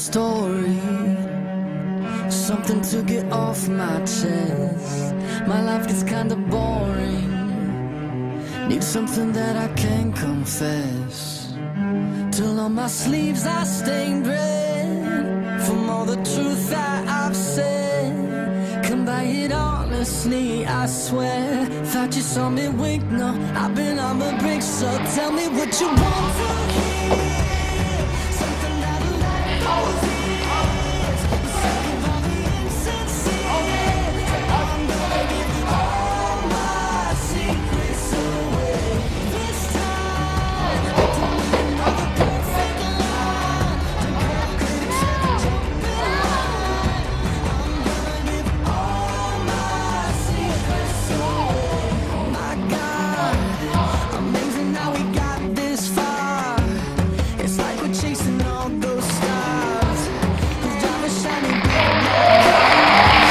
story, something to get off my chest. My life gets kinda boring, need something that I can confess. Till on my sleeves are stained red from all the truth that I've said. Come by it honestly, I swear. Thought you saw me wink, no, I've been on the brink. So tell me what you want to hear, something that'll let go of years. Sick of all the insincere, I'm gonna give all my secrets away. This time, don't even know the perfect line. The girl critics ever jump in line. I'm gonna give all my secrets away. My God, amazing how we got this far. It's like we're chasing all those stars who drive a shiny big black cars.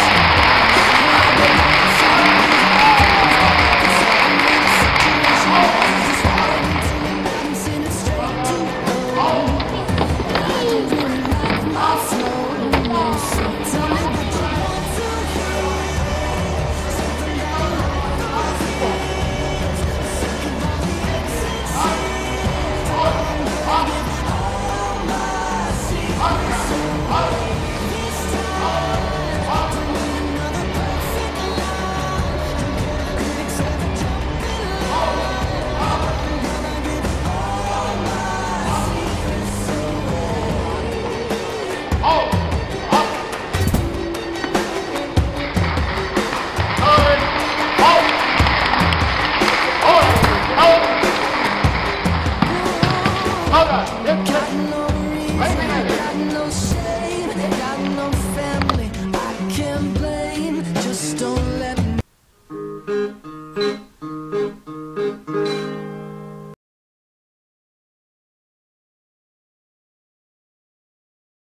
It's falling into the mountains and it's straight to home. I don't really like my flow, so tell me what you want to hear, something that'll let go of years. Sick of all the insincere, I'm gonna give all my secrets away. This time, don't need another perfect line. The girl critics ever jump in line. I'm gonna give all my secrets got no reason, got no shame, got no family I can't blame. Just don't let me